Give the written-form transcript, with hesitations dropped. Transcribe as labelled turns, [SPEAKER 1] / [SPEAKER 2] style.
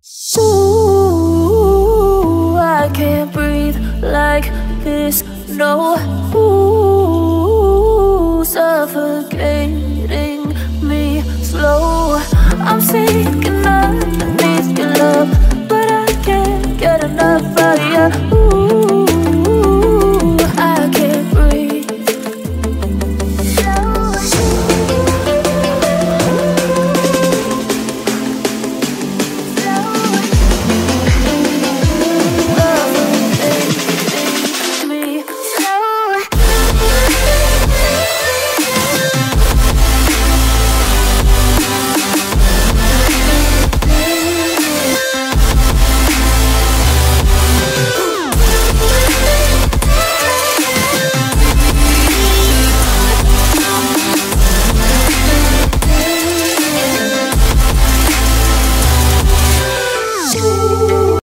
[SPEAKER 1] Ooh, I can't breathe like this, no. Ooh, suffocating me slow. I'm sinking underneath your love, but I can't get enough of you. Ooh, I can't breathe. Ooh.